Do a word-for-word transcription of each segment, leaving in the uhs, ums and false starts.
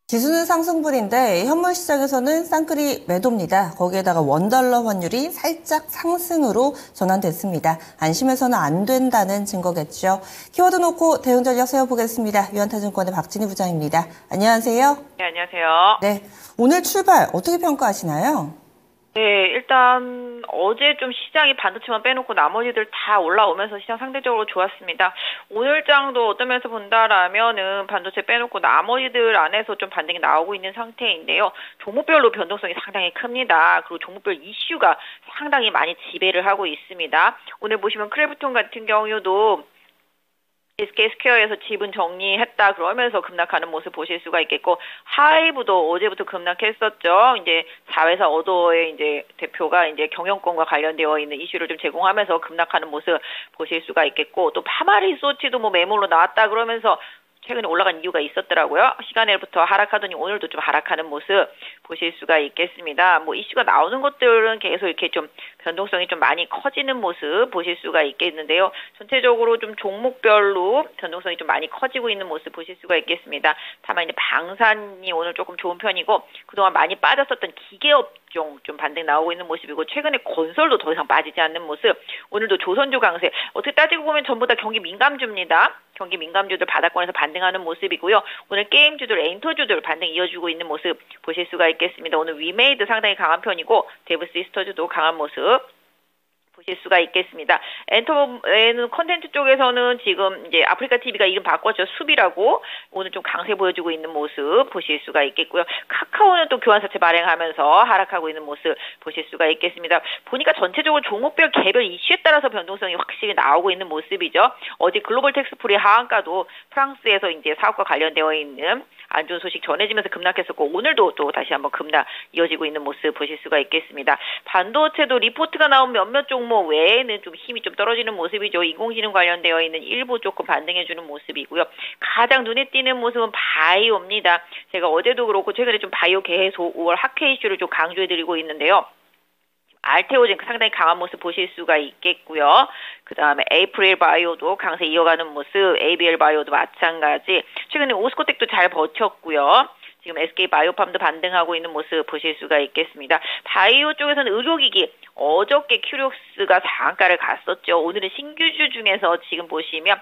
지수는 상승분인데 현물 시장에서는 쌍끌이 매도입니다. 거기에다가 원달러 환율이 살짝 상승으로 전환됐습니다. 안심해서는 안 된다는 증거겠죠. 키워드 놓고 대응 전략 세워보겠습니다. 유한타증권의 박진희 부장입니다. 안녕하세요. 네, 안녕하세요. 네, 오늘 출발 어떻게 평가하시나요? 네, 일단 어제 좀 시장이 반도체만 빼놓고 나머지들 다 올라오면서 시장 상대적으로 좋았습니다. 오늘 장도 어떤 면에서 본다라면은 반도체 빼놓고 나머지들 안에서 좀 반등이 나오고 있는 상태인데요. 종목별로 변동성이 상당히 큽니다. 그리고 종목별 이슈가 상당히 많이 지배를 하고 있습니다. 오늘 보시면 크래프톤 같은 경우도 에스케이스퀘어에서 지분 정리했다 그러면서 급락하는 모습 보실 수가 있겠고, 하이브도 어제부터 급락했었죠. 이제 자회사 어도의 이제 대표가 이제 경영권과 관련되어 있는 이슈를 좀 제공하면서 급락하는 모습 보실 수가 있겠고, 또 파마리소치도 뭐 매물로 나왔다 그러면서 최근에 올라간 이유가 있었더라고요. 시간에부터 하락하더니 오늘도 좀 하락하는 모습 보실 수가 있겠습니다. 뭐 이슈가 나오는 것들은 계속 이렇게 좀 변동성이 좀 많이 커지는 모습 보실 수가 있겠는데요. 전체적으로 좀 종목별로 변동성이 좀 많이 커지고 있는 모습 보실 수가 있겠습니다. 다만 이제 방산이 오늘 조금 좋은 편이고, 그동안 많이 빠졌었던 기계업종 좀 반등 나오고 있는 모습이고, 최근에 건설도 더 이상 빠지지 않는 모습. 오늘도 조선주 강세. 어떻게 따지고 보면 전부 다 경기 민감주입니다. 경기 민감주들 바닥권에서 반등하는 모습이고요. 오늘 게임주들, 엔터주들 반등 이어주고 있는 모습 보실 수가 있겠습니다. 오늘 위메이드 상당히 강한 편이고, 데브 시스터즈도 강한 모습 보실 수가 있겠습니다. 엔터에는 컨텐츠 쪽에서는 지금 이제 아프리카 티비가 이름 바꿨죠. 수비라고 오늘 좀 강세 보여주고 있는 모습 보실 수가 있겠고요. 카카오는 또 교환사채 발행하면서 하락하고 있는 모습 보실 수가 있겠습니다. 보니까 전체적으로 종목별 개별 이슈에 따라서 변동성이 확실히 나오고 있는 모습이죠. 어제 글로벌 텍스프리 하한가도 프랑스에서 이제 사업과 관련되어 있는 안 좋은 소식 전해지면서 급락했었고, 오늘도 또 다시 한번 급락 이어지고 있는 모습 보실 수가 있겠습니다. 반도체도 리포트가 나온 몇몇 종목 외에는 좀 힘이 좀 떨어지는 모습이죠. 인공지능 관련되어 있는 일부 조금 반등해주는 모습이고요. 가장 눈에 띄는 모습은 바이오입니다. 제가 어제도 그렇고 최근에 좀 바이오 계속 오월 학회 이슈를 좀 강조해드리고 있는데요. 알테오젠 상당히 강한 모습 보실 수가 있겠고요. 그 다음에 에이프릴 바이오도 강세 이어가는 모습, 에이비엘 바이오도 마찬가지. 최근에 오스코텍도 잘 버텼고요. 지금 에스케이 바이오팜도 반등하고 있는 모습 보실 수가 있겠습니다. 바이오 쪽에서는 의료기기, 어저께 큐력스가 상한가를 갔었죠. 오늘은 신규주 중에서 지금 보시면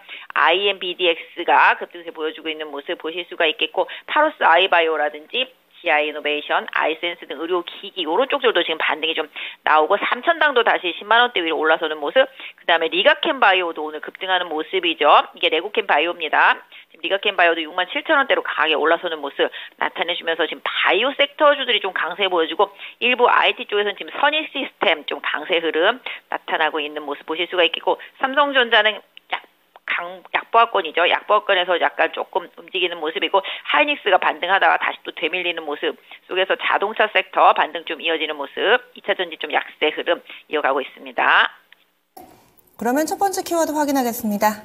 아이엠비디엑스가 급등세 보여주고 있는 모습 보실 수가 있겠고, 파로스 아이바이오라든지 지아이노베이션, 아이센스 등 의료기기 이런 쪽들도 지금 반등이 좀 나오고, 삼천당도 다시 십만 원대 위로 올라서는 모습. 그 다음에 리가캠 바이오도 오늘 급등하는 모습이죠. 이게 레고캠 바이오입니다. 지금 리가캠 바이오도 육만 칠천 원대로 강하게 올라서는 모습 나타내주면서 지금 바이오 섹터주들이 좀 강세 보여주고, 일부 아이티 쪽에서는 지금 선희 시스템 좀 강세 흐름 나타나고 있는 모습 보실 수가 있겠고, 삼성전자는 강, 약보합권이죠. 약보합권에서 약간 조금 움직이는 모습이고, 하이닉스가 반등하다가 다시 또 되밀리는 모습 속에서 자동차 섹터 반등 좀 이어지는 모습, 이차전지 좀 약세 흐름 이어가고 있습니다. 그러면 첫 번째 키워드 확인하겠습니다.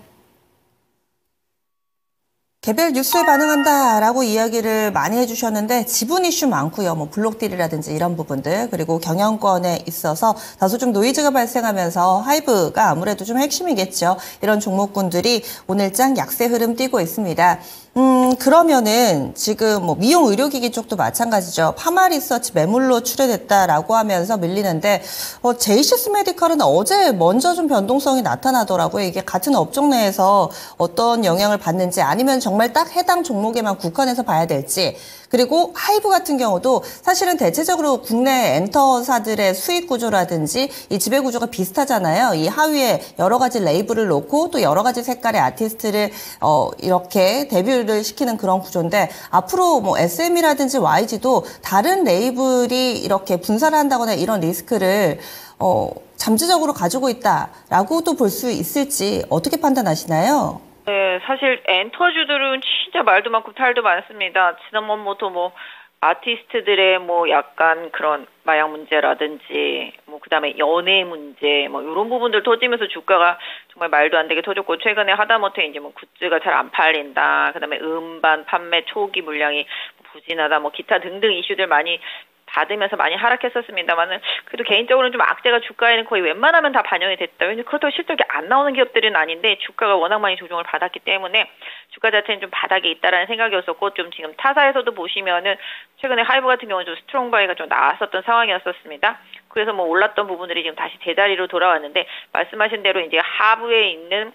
개별 뉴스에 반응한다라고 이야기를 많이 해주셨는데, 지분 이슈 많고요. 뭐 블록딜이라든지 이런 부분들, 그리고 경영권에 있어서 다소 좀 노이즈가 발생하면서 하이브가 아무래도 좀 핵심이겠죠. 이런 종목군들이 오늘장 약세 흐름 띄고 있습니다. 음, 그러면은 지금 뭐 미용 의료기기 쪽도 마찬가지죠. 파마리서치 매물로 출회됐다라고 하면서 밀리는데, 어, 제이시스 메디컬은 어제 먼저 좀 변동성이 나타나더라고요. 이게 같은 업종 내에서 어떤 영향을 받는지, 아니면 정말 딱 해당 종목에만 국한해서 봐야 될지. 그리고 하이브 같은 경우도 사실은 대체적으로 국내 엔터사들의 수익 구조라든지 이 지배 구조가 비슷하잖아요. 이 하위에 여러 가지 레이블을 놓고 또 여러 가지 색깔의 아티스트를 어 이렇게 데뷔를 시키는 그런 구조인데, 앞으로 뭐 에스엠이라든지 와이지도 다른 레이블이 이렇게 분산을 한다거나 이런 리스크를 어 잠재적으로 가지고 있다라고도 볼 수 있을지 어떻게 판단하시나요? 네, 사실 엔터주들은 진짜 말도 많고 탈도 많습니다. 지난번부터 뭐 아티스트들의 뭐 약간 그런 마약 문제라든지 뭐 그다음에 연애 문제 뭐 이런 부분들 터지면서 주가가 정말 말도 안 되게 터졌고, 최근에 하다못해 이제 뭐 굿즈가 잘 안 팔린다, 그다음에 음반 판매 초기 물량이 부진하다, 뭐 기타 등등 이슈들 많이 받으면서 많이 하락했었습니다만은 그래도 개인적으로는 좀 악재가 주가에는 거의 웬만하면 다 반영이 됐다. 왜냐면 그렇다고 실적이 안 나오는 기업들은 아닌데 주가가 워낙 많이 조정을 받았기 때문에 주가 자체는 좀 바닥에 있다라는 생각이었었고 좀 지금 타사에서도 보시면은 최근에 하이브 같은 경우는 좀 스트롱 바이가 좀 나왔었던 상황이었었습니다. 그래서 뭐 올랐던 부분들이 지금 다시 제자리로 돌아왔는데 말씀하신 대로 이제 하부에 있는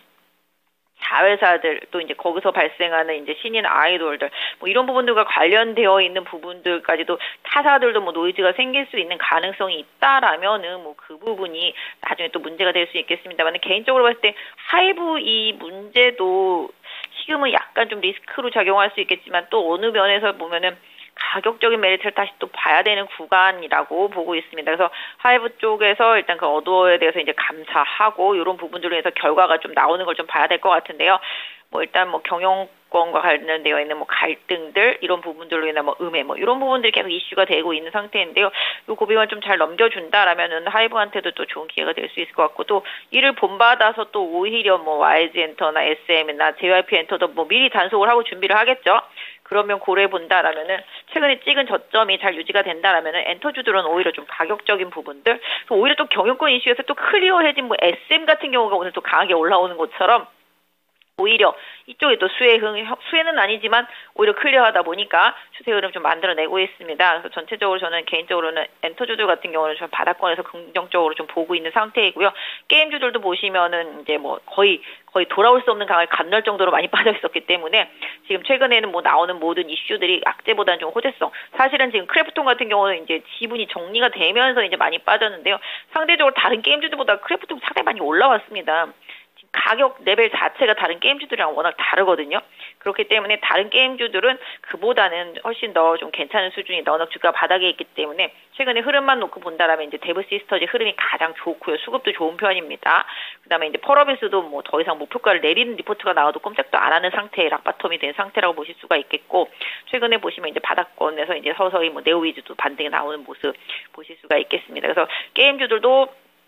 자회사들 또 이제 거기서 발생하는 이제 신인 아이돌들 뭐 이런 부분들과 관련되어 있는 부분들까지도 타사들도 뭐 노이즈가 생길 수 있는 가능성이 있다라면은 뭐 그 부분이 나중에 또 문제가 될 수 있겠습니다만 개인적으로 봤을 때 하이브 이 문제도 지금은 약간 좀 리스크로 작용할 수 있겠지만 또 어느 면에서 보면은 가격적인 메리트를 다시 또 봐야 되는 구간이라고 보고 있습니다. 그래서 하이브 쪽에서 일단 그 어도어에 대해서 이제 감사하고 이런 부분들로 해서 결과가 좀 나오는 걸 좀 봐야 될 것 같은데요. 뭐 일단 뭐 경영권과 관련되어 있는 뭐 갈등들 이런 부분들로 인한 뭐 음해 뭐 이런 부분들이 계속 이슈가 되고 있는 상태인데요. 요 고비만 좀 잘 넘겨준다라면은 하이브한테도 또 좋은 기회가 될 수 있을 것 같고 또 이를 본받아서 또 오히려 뭐 와이지 엔터나 에스엠이나 제이와이피 엔터도 뭐 미리 단속을 하고 준비를 하겠죠. 그러면 고려해 본다라면은 최근에 찍은 저점이 잘 유지가 된다라면은 엔터주들은 오히려 좀 가격적인 부분들, 오히려 또 경영권 이슈에서 또 클리어해진 뭐 에스엠 같은 경우가 오늘 또 강하게 올라오는 것처럼 오히려 이쪽에 또 수혜 흥, 수혜는 아니지만 오히려 클리어하다 보니까 추세 흐름 좀 만들어내고 있습니다. 그래서 전체적으로 저는 개인적으로는 엔터주들 같은 경우는 좀 바닥권에서 긍정적으로 좀 보고 있는 상태이고요. 게임주들도 보시면은 이제 뭐 거의 거의 돌아올 수 없는 강을 감낼 정도로 많이 빠져 있었기 때문에 지금 최근에는 뭐 나오는 모든 이슈들이 악재보다는 좀 호재성. 사실은 지금 크래프톤 같은 경우는 이제 지분이 정리가 되면서 이제 많이 빠졌는데요. 상대적으로 다른 게임주들보다 크래프톤 상당히 많이 올라왔습니다. 가격 레벨 자체가 다른 게임주들이랑 워낙 다르거든요. 그렇기 때문에 다른 게임주들은 그보다는 훨씬 더 좀 괜찮은 수준이 워낙 주가 바닥에 있기 때문에 최근에 흐름만 놓고 본다라면 이제 데브 시스터즈 흐름이 가장 좋고요. 수급도 좋은 편입니다. 그다음에 이제 펄어비스도 뭐 더 이상 목표가를 내리는 리포트가 나와도 꼼짝도 안 하는 상태의 락바텀이 된 상태라고 보실 수가 있겠고 최근에 보시면 이제 바닥권에서 이제 서서히 뭐 네오위즈도 반등이 나오는 모습 보실 수가 있겠습니다. 그래서 게임주들도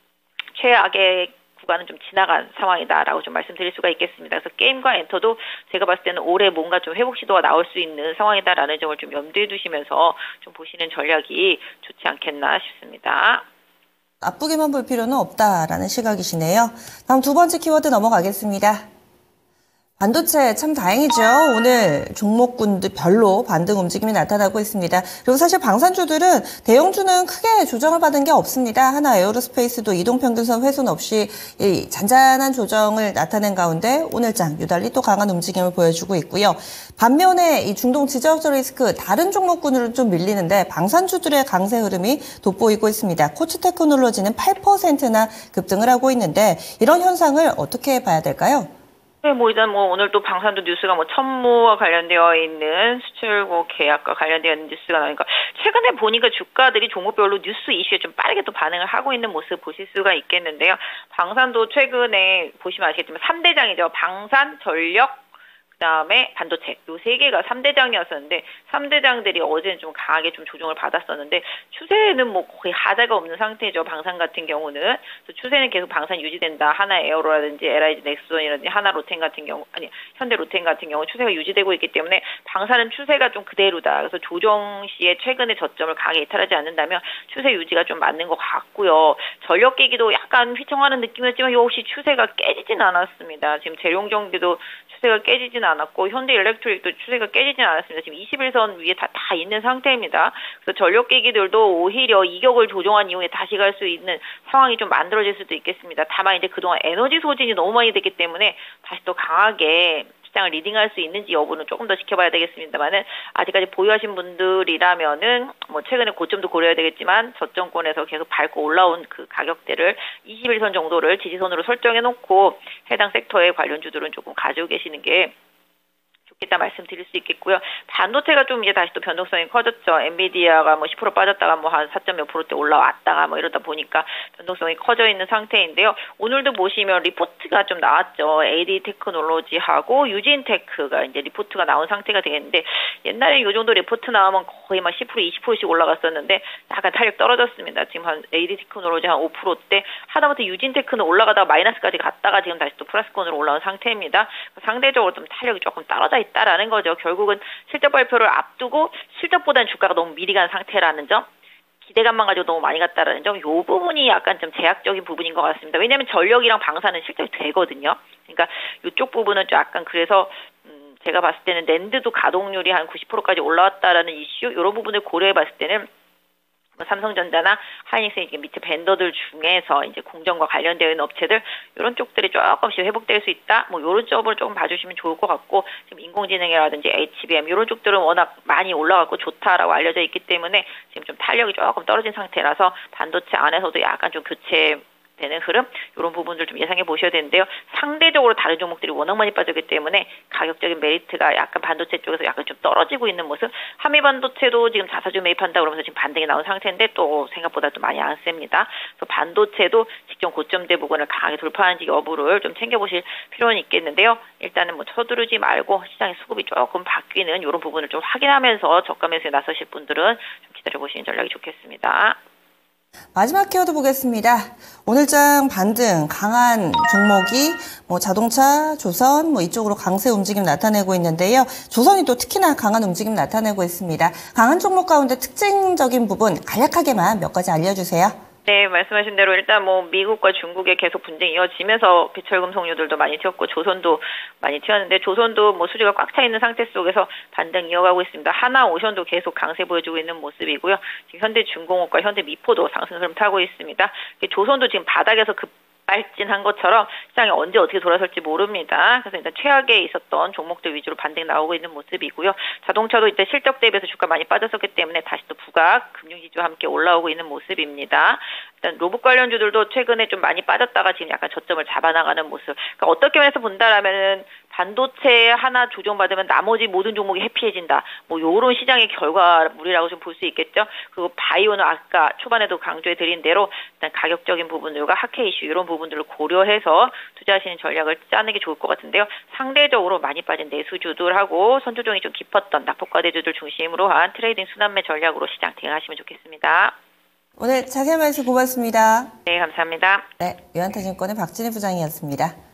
최악의 구간은 좀 지나간 상황이다라고 좀 말씀드릴 수가 있겠습니다. 그래서 게임과 엔터도 제가 봤을 때는 올해 뭔가 좀 회복 시도가 나올 수 있는 상황이다라는 점을 좀 염두에 두시면서 좀 보시는 전략이 좋지 않겠나 싶습니다. 나쁘게만 볼 필요는 없다라는 시각이시네요. 다음 두 번째 키워드 넘어가겠습니다. 반도체 참 다행이죠. 오늘 종목군들 별로 반등 움직임이 나타나고 있습니다. 그리고 사실 방산주들은 대형주는 크게 조정을 받은 게 없습니다. 하나 에어로스페이스도 이동평균선 훼손 없이 이 잔잔한 조정을 나타낸 가운데 오늘장 유달리 또 강한 움직임을 보여주고 있고요. 반면에 이 중동 지정학적 리스크 다른 종목군으로는 좀 밀리는데 방산주들의 강세 흐름이 돋보이고 있습니다. 코츠 테크놀로지는 팔 퍼센트나 급등을 하고 있는데 이런 현상을 어떻게 봐야 될까요? 네, 뭐 일단 뭐 오늘 또 방산도 뉴스가 뭐 천무와 관련되어 있는 수출국 계약과 관련되어 있는 뉴스가 나오니까 최근에 보니까 주가들이 종목별로 뉴스 이슈에 좀 빠르게 또 반응을 하고 있는 모습 보실 수가 있겠는데요. 방산도 최근에 보시면 아시겠지만 삼 대장이죠. 방산, 전력, 그다음에 반도체 요 세 개가 삼 대장이었었는데 삼 대장들이 어제는 좀 강하게 좀 조정을 받았었는데 추세는 뭐 거의 하자가 없는 상태죠. 방산 같은 경우는 그래서 추세는 계속 방산 유지된다. 하나 에어로라든지 엘아이지 넥스원이라든지 하나 로텐 같은 경우 아니 현대 로텐 같은 경우 추세가 유지되고 있기 때문에 방산은 추세가 좀 그대로다. 그래서 조정 시에 최근의 저점을 강하게 이탈하지 않는다면 추세 유지가 좀 맞는 것 같고요. 전력 계기도 약간 휘청하는 느낌이었지만 역시 추세가 깨지진 않았습니다. 지금 재룡전기도 추세가 깨지진 않았고 현대 일렉트릭도 추세가 깨지진 않았습니다. 지금 이십일 선 위에 다, 다 있는 상태입니다. 그래서 전력기기들도 오히려 이격을 조정한 이후에 다시 갈 수 있는 상황이 좀 만들어질 수도 있겠습니다. 다만 이제 그동안 에너지 소진이 너무 많이 됐기 때문에 다시 또 강하게 시장을 리딩할 수 있는지 여부는 조금 더 지켜봐야 되겠습니다만은 아직까지 보유하신 분들이라면은 뭐 최근에 고점도 고려해야 되겠지만 저점권에서 계속 밟고 올라온 그 가격대를 이십일 선 정도를 지지선으로 설정해 놓고 해당 섹터의 관련주들은 조금 가지고 계시는 게 좋겠다 말씀드릴 수 있겠고요. 반도체가 좀 이제 다시 또 변동성이 커졌죠. 엔비디아가 뭐 십 퍼센트 빠졌다가 뭐 한 사 점 몇 프로대 올라왔다가 뭐 이러다 보니까 변동성이 커져 있는 상태인데요. 오늘도 보시면 리포트가 좀 나왔죠. 에이디 테크놀로지하고 유진테크가 이제 리포트가 나온 상태가 되겠는데 옛날에 이 정도 리포트 나오면 거의 막 십 퍼센트 이십 퍼센트씩 올라갔었는데 약간 탄력 떨어졌습니다. 지금 한 에이디 테크놀로지 한 오 퍼센트대 하다못해 유진테크는 올라가다가 마이너스까지 갔다가 지금 다시 또 플러스권으로 올라온 상태입니다. 상대적으로 좀 탄력이 조금 떨어져 있다라는 거죠. 결국은 실적 발표를 앞두고 실적보다는 주가가 너무 미리 간 상태라는 점. 기대감만 가지고 너무 많이 갔다라는 점, 이 부분이 약간 좀 제약적인 부분인 것 같습니다. 왜냐하면 전력이랑 방사는 실제로 되거든요. 그러니까 이쪽 부분은 좀 약간 그래서 음, 제가 봤을 때는 낸드도 가동률이 한 구십 퍼센트까지 올라왔다라는 이슈, 이런 부분을 고려해 봤을 때는 삼성전자나 하이닉스 이게 밑에 벤더들 중에서 이제 공정과 관련되어 있는 업체들 이런 쪽들이 조금씩 회복될 수 있다. 뭐 이런 쪽으로 조금 봐주시면 좋을 것 같고, 지금 인공지능이라든지 에이치비엠 이런 쪽들은 워낙 많이 올라가고 좋다라고 알려져 있기 때문에 지금 좀 탄력이 조금 떨어진 상태라서 반도체 안에서도 약간 좀 교체 되는 흐름, 이런 부분들 좀 예상해 보셔야 되는데요. 상대적으로 다른 종목들이 워낙 많이 빠졌기 때문에 가격적인 메리트가 약간 반도체 쪽에서 약간 좀 떨어지고 있는 모습. 한미반도체도 지금 자사주 매입한다 그러면서 지금 반등이 나온 상태인데 또 생각보다 좀 많이 안 셉니다. 그래서 반도체도 직전 고점대 부분을 강하게 돌파하는지 여부를 좀 챙겨보실 필요는 있겠는데요. 일단은 뭐 서두르지 말고 시장의 수급이 조금 바뀌는 이런 부분을 좀 확인하면서 저가 매수에 나서실 분들은 좀 기다려보시는 전략이 좋겠습니다. 마지막 키워드 보겠습니다. 오늘장 반등 강한 종목이 뭐 자동차, 조선 뭐 이쪽으로 강세 움직임 나타내고 있는데요. 조선이 또 특히나 강한 움직임 나타내고 있습니다. 강한 종목 가운데 특징적인 부분 간략하게만 몇 가지 알려주세요. 네, 말씀하신 대로 일단 뭐 미국과 중국의 계속 분쟁이 이어지면서 비철금속류들도 많이 튀었고 조선도 많이 튀었는데, 조선도 뭐 수지가 꽉 차 있는 상태 속에서 반등 이어가고 있습니다. 하나오션도 계속 강세 보여주고 있는 모습이고요. 지금 현대중공업과 현대미포도 상승 흐름 타고 있습니다. 조선도 지금 바닥에서 급 발진한 것처럼 시장이 언제 어떻게 돌아설지 모릅니다. 그래서 일단 최악에 있었던 종목들 위주로 반등 나오고 있는 모습이고요. 자동차도 이때 실적 대비해서 주가 많이 빠졌었기 때문에 다시 또 부각, 금융지주와 함께 올라오고 있는 모습입니다. 일단 로봇 관련주들도 최근에 좀 많이 빠졌다가 지금 약간 저점을 잡아나가는 모습. 그러니까 어떻게 해서 본다라면은 반도체 하나 조정받으면 나머지 모든 종목이 해피해진다. 뭐 요런 시장의 결과물이라고 좀 볼 수 있겠죠. 그리고 바이오는 아까 초반에도 강조해 드린 대로 일단 가격적인 부분들과 학회 이슈 이런 부분들을 고려해서 투자하시는 전략을 짜는 게 좋을 것 같은데요. 상대적으로 많이 빠진 내수주들하고 선조정이 좀 깊었던 낙폭과대주들 중심으로 한 트레이딩 순환매 전략으로 시장 대응하시면 좋겠습니다. 오늘 자세한 말씀 고맙습니다. 네, 감사합니다. 네, 유한타증권의 박진희 부장이었습니다.